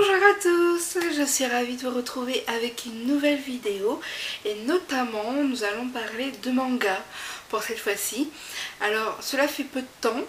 Bonjour à tous, je suis ravie de vous retrouver avec une nouvelle vidéo et notamment nous allons parler de manga pour cette fois-ci. Alors cela fait peu de temps,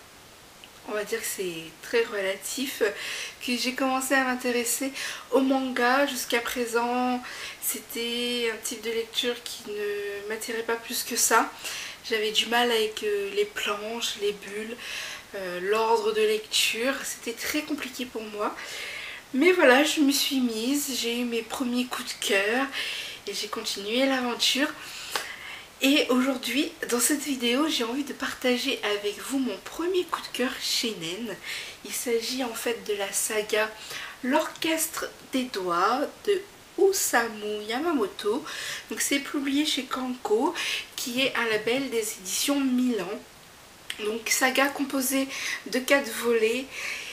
on va dire que c'est très relatif, que j'ai commencé à m'intéresser au manga. Jusqu'à présent c'était un type de lecture qui ne m'attirait pas plus que ça. J'avais du mal avec les planches, les bulles, l'ordre de lecture, c'était très compliqué pour moi. Mais voilà, je me suis mise, j'ai eu mes premiers coups de cœur et j'ai continué l'aventure. Et aujourd'hui, dans cette vidéo, j'ai envie de partager avec vous mon premier coup de cœur shonen. Il s'agit en fait de la saga L'Orchestre des Doigts de Osamu Yamamoto. Donc c'est publié chez Kanko, qui est un label des éditions Milan. Donc saga composée de 4 volets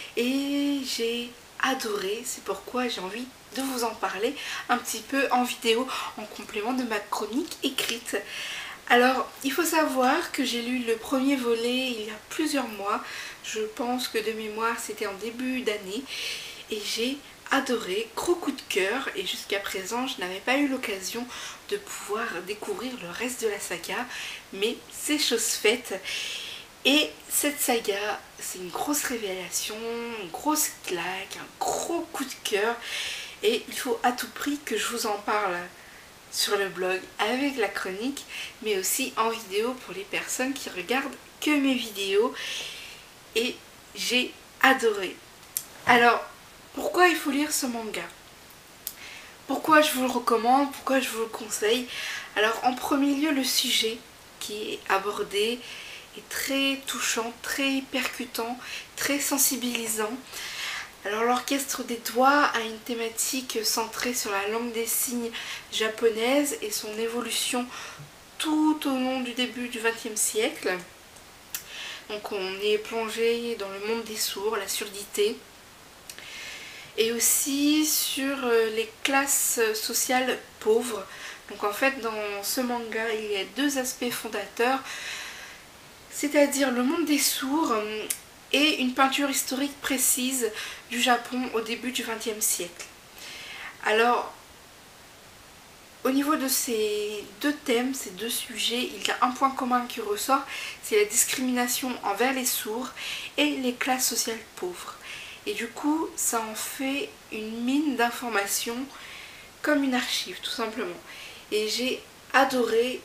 et j'ai adoré, c'est pourquoi j'ai envie de vous en parler un petit peu en vidéo en complément de ma chronique écrite. Alors il faut savoir que j'ai lu le premier volet il y a plusieurs mois, je pense que de mémoire c'était en début d'année et j'ai adoré, gros coup de cœur, et jusqu'à présent je n'avais pas eu l'occasion de pouvoir découvrir le reste de la saga, mais c'est chose faite. Et cette saga, c'est une grosse révélation, une grosse claque, un gros coup de cœur. Et il faut à tout prix que je vous en parle sur le blog avec la chronique, mais aussi en vidéo pour les personnes qui regardent que mes vidéos. Et j'ai adoré. Alors, pourquoi il faut lire ce manga? Pourquoi je vous le recommande? Pourquoi je vous le conseille? Alors, en premier lieu, le sujet qui est abordé est très touchant, très percutant, très sensibilisant. Alors l'Orchestre des Doigts a une thématique centrée sur la langue des signes japonaise et son évolution tout au long du début du XXe siècle. Donc on est plongé dans le monde des sourds, la surdité, et aussi sur les classes sociales pauvres. Donc en fait dans ce manga il y a deux aspects fondateurs, c'est-à-dire le monde des sourds et une peinture historique précise du Japon au début du XXe siècle. Alors, au niveau de ces deux thèmes, ces deux sujets, il y a un point commun qui ressort, c'est la discrimination envers les sourds et les classes sociales pauvres. Et du coup, ça en fait une mine d'informations, comme une archive tout simplement. Et j'ai adoré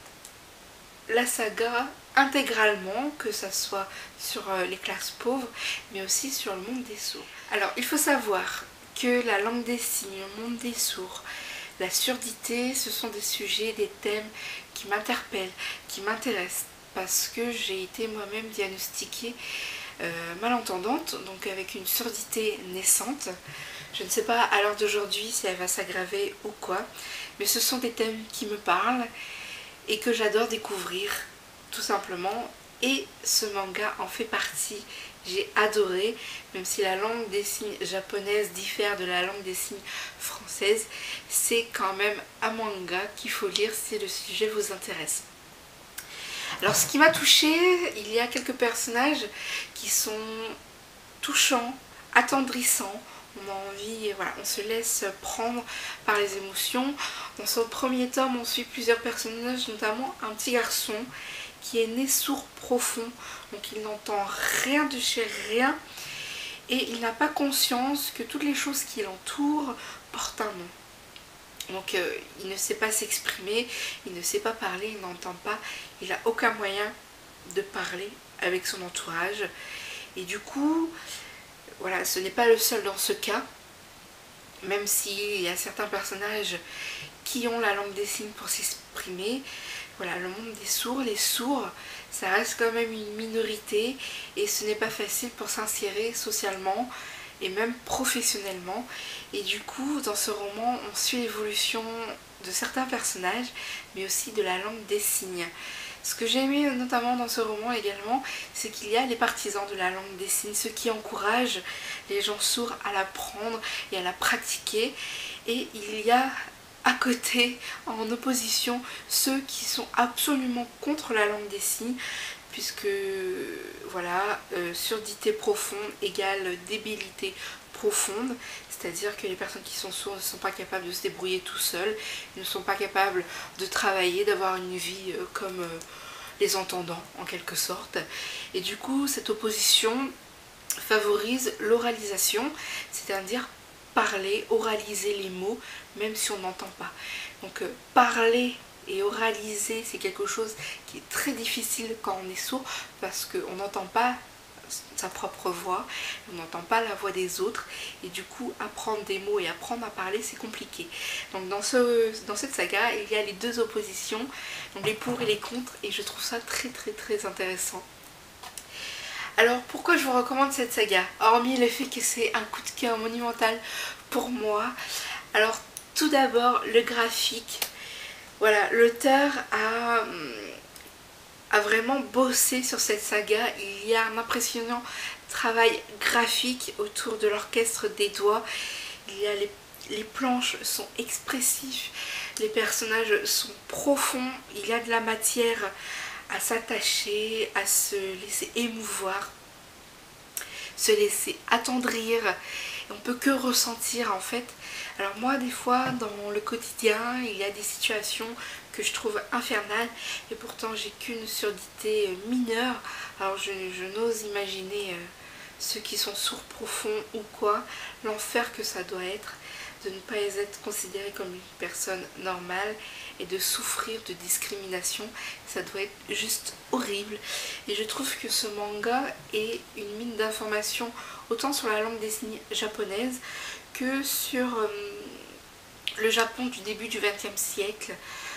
la saga intégralement, que ça soit sur les classes pauvres, mais aussi sur le monde des sourds. Alors, il faut savoir que la langue des signes, le monde des sourds, la surdité, ce sont des sujets, des thèmes qui m'interpellent, qui m'intéressent, parce que j'ai été moi-même diagnostiquée malentendante, donc avec une surdité naissante. Je ne sais pas à l'heure d'aujourd'hui si elle va s'aggraver ou quoi, mais ce sont des thèmes qui me parlent et que j'adore découvrir tout simplement, et ce manga en fait partie. J'ai adoré, même si la langue des signes japonaise diffère de la langue des signes française, c'est quand même un manga qu'il faut lire si le sujet vous intéresse. Alors ce qui m'a touchée, il y a quelques personnages qui sont touchants, attendrissants. On a envie, voilà, on se laisse prendre par les émotions. Dans ce premier tome, on suit plusieurs personnages, notamment un petit garçon qui est né sourd profond, donc il n'entend rien de chez rien, et il n'a pas conscience que toutes les choses qui l'entourent portent un nom. Donc il ne sait pas s'exprimer, il ne sait pas parler, il n'entend pas, il n'a aucun moyen de parler avec son entourage. Et du coup, voilà, ce n'est pas le seul dans ce cas, même s'il y a certains personnages qui ont la langue des signes pour s'exprimer. Voilà, le monde des sourds, les sourds, ça reste quand même une minorité et ce n'est pas facile pour s'insérer socialement et même professionnellement. Et du coup, dans ce roman, on suit l'évolution de certains personnages, mais aussi de la langue des signes. Ce que j'ai aimé notamment dans ce roman également, c'est qu'il y a les partisans de la langue des signes, ceux qui encouragent les gens sourds à l'apprendre et à la pratiquer. Et il y a à côté, en opposition, ceux qui sont absolument contre la langue des signes, puisque voilà, surdité profonde égale débilité profondes, c'est-à-dire que les personnes qui sont sourdes ne sont pas capables de se débrouiller tout seuls, ils ne sont pas capables de travailler, d'avoir une vie comme les entendants en quelque sorte. Et du coup cette opposition favorise l'oralisation, c'est-à-dire parler, oraliser les mots même si on n'entend pas. Donc parler et oraliser, c'est quelque chose qui est très difficile quand on est sourd parce qu'on n'entend pas sa propre voix, on n'entend pas la voix des autres et du coup apprendre des mots et apprendre à parler c'est compliqué. Donc dans cette saga il y a les deux oppositions, donc les pour et les contre, et je trouve ça très intéressant. Alors pourquoi je vous recommande cette saga, hormis le fait que c'est un coup de cœur monumental pour moi? Alors tout d'abord le graphique, voilà, l'auteur a vraiment bossé sur cette saga. Il y a un impressionnant travail graphique autour de l'orchestre des doigts. Il y a les planches sont expressives, les personnages sont profonds, il y a de la matière à s'attacher, à se laisser émouvoir, se laisser attendrir. Et on peut que ressentir en fait. Alors moi des fois dans le quotidien il y a des situations que je trouve infernales et pourtant j'ai qu'une surdité mineure. Alors je n'ose imaginer ceux qui sont sourds profonds ou quoi, l'enfer que ça doit être de ne pas être considéré comme une personne normale et de souffrir de discrimination. Ça doit être juste horrible. Et je trouve que ce manga est une mine d'informations autant sur la langue des signes japonaise que sur le Japon du début du XXe siècle.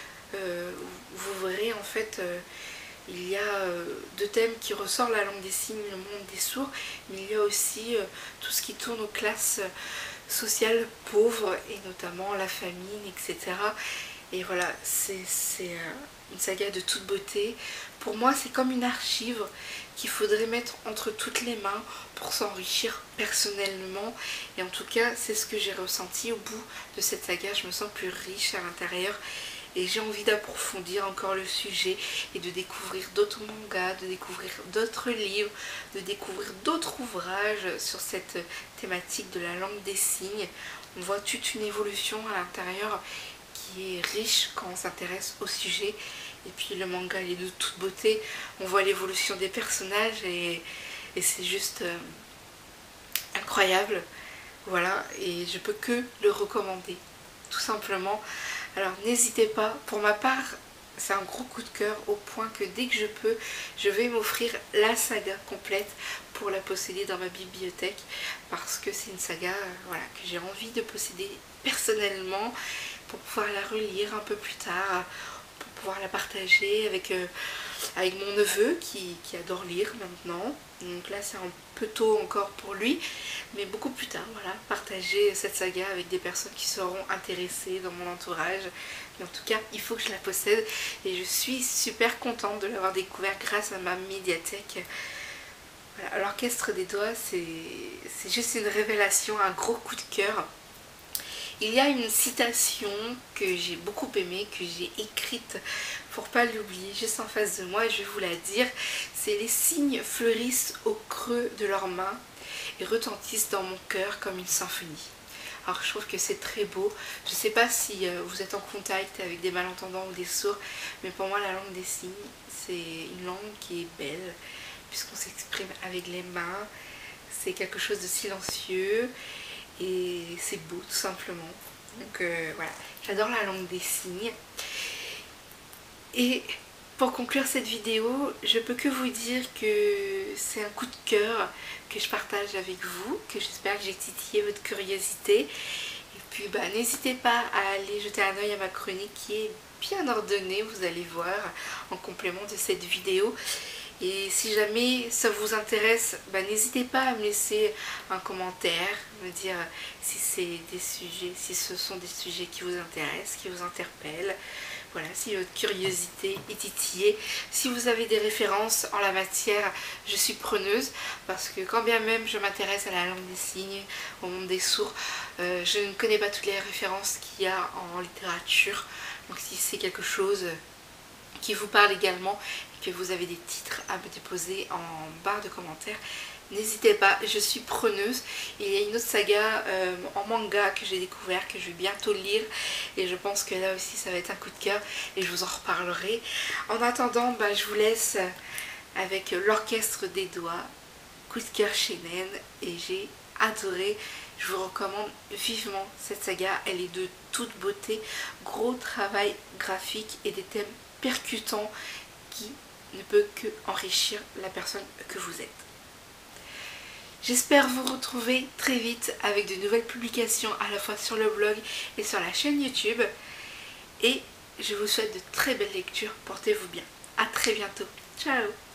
Vous verrez en fait il y a deux thèmes qui ressortent, la langue des signes, le monde des sourds, mais il y a aussi tout ce qui tourne aux classes sociales pauvres et notamment la famine, etc. Et voilà, c'est une saga de toute beauté. Pour moi c'est comme une archive qu'il faudrait mettre entre toutes les mains pour s'enrichir personnellement, et en tout cas c'est ce que j'ai ressenti au bout de cette saga. Je me sens plus riche à l'intérieur et j'ai envie d'approfondir encore le sujet et de découvrir d'autres mangas, de découvrir d'autres livres, de découvrir d'autres ouvrages sur cette thématique de la langue des signes. On voit toute une évolution à l'intérieur qui est riche quand on s'intéresse au sujet. Et puis le manga il est de toute beauté, on voit l'évolution des personnages et c'est juste incroyable. Voilà, et je peux que le recommander, tout simplement. Alors n'hésitez pas, pour ma part c'est un gros coup de cœur au point que dès que je peux, je vais m'offrir la saga complète pour la posséder dans ma bibliothèque, parce que c'est une saga voilà, que j'ai envie de posséder personnellement pour pouvoir la relire un peu plus tard, pour pouvoir la partager avec mon neveu qui adore lire maintenant. Donc là c'est un peu tôt encore pour lui, mais beaucoup plus tard, voilà, partager cette saga avec des personnes qui seront intéressées dans mon entourage. Mais en tout cas il faut que je la possède et je suis super contente de l'avoir découvert grâce à ma médiathèque. Voilà, l'orchestre des doigts c'est juste une révélation, un gros coup de cœur. Il y a une citation que j'ai beaucoup aimée, que j'ai écrite pour pas l'oublier, juste en face de moi, et je vais vous la dire. C'est: les signes fleurissent au creux de leurs mains et retentissent dans mon cœur comme une symphonie. Alors je trouve que c'est très beau. Je ne sais pas si vous êtes en contact avec des malentendants ou des sourds, mais pour moi la langue des signes c'est une langue qui est belle puisqu'on s'exprime avec les mains. C'est quelque chose de silencieux et c'est beau tout simplement. Donc voilà, j'adore la langue des signes. Et pour conclure cette vidéo, je peux que vous dire que c'est un coup de cœur que je partage avec vous, que j'espère que j'ai titillé votre curiosité. Et puis bah, n'hésitez pas à aller jeter un oeil à ma chronique qui est bien ordonnée, vous allez voir, en complément de cette vidéo. Et si jamais ça vous intéresse, bah, n'hésitez pas à me laisser un commentaire, me dire si c'est des sujets, si ce sont des sujets qui vous intéressent, qui vous interpellent. Voilà, si votre curiosité est titillée, si vous avez des références en la matière, je suis preneuse, parce que quand bien même je m'intéresse à la langue des signes, au monde des sourds, je ne connais pas toutes les références qu'il y a en littérature. Donc si c'est quelque chose qui vous parle également et que vous avez des titres à me déposer en barre de commentaires, n'hésitez pas, je suis preneuse. Il y a une autre saga en manga que j'ai découvert, que je vais bientôt lire, et je pense que là aussi ça va être un coup de cœur et je vous en reparlerai. En attendant, je vous laisse avec l'orchestre des doigts, coup de cœur Shenen, et j'ai adoré. Je vous recommande vivement cette saga, elle est de toute beauté, gros travail graphique et des thèmes percutants qui ne peut que enrichir la personne que vous êtes. J'espère vous retrouver très vite avec de nouvelles publications à la fois sur le blog et sur la chaîne YouTube. Et je vous souhaite de très belles lectures. Portez-vous bien. À très bientôt. Ciao.